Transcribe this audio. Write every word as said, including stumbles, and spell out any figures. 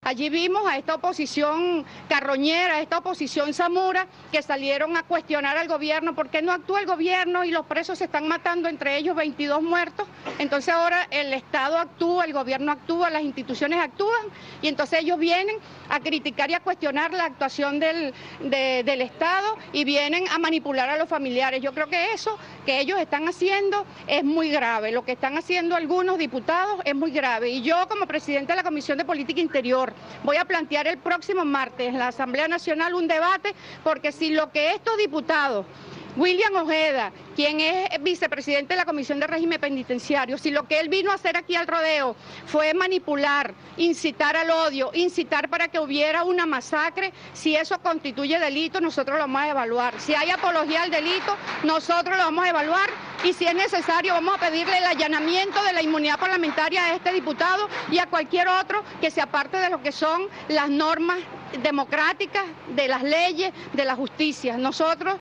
Allí vimos a esta oposición carroñera, a esta oposición zamura, que salieron a cuestionar al gobierno, ¿por qué no actúa el gobierno y los presos se están matando, entre ellos veintidós muertos? Entonces ahora el Estado actúa, el gobierno actúa, las instituciones actúan, y entonces ellos vienen a criticar y a cuestionar la actuación del, de, del Estado y vienen a manipular a los familiares. Yo creo que eso que ellos están haciendo es muy grave, lo que están haciendo algunos diputados es muy grave, y yo como presidente de la Comisión de Política Interior voy a plantear el próximo martes en la Asamblea Nacional un debate, porque si lo que estos diputados, William Ojeda, quien es vicepresidente de la Comisión de Régimen Penitenciario, si lo que él vino a hacer aquí al rodeo fue manipular, incitar al odio, incitar para que hubiera una masacre, si eso constituye delito, nosotros lo vamos a evaluar. Si hay apología al delito, nosotros lo vamos a evaluar, y si es necesario vamos a pedirle el allanamiento de la inmunidad parlamentaria a este diputado y a cualquier otro que se aparte de lo que son las normas democráticas, de las leyes, de la justicia. Nosotros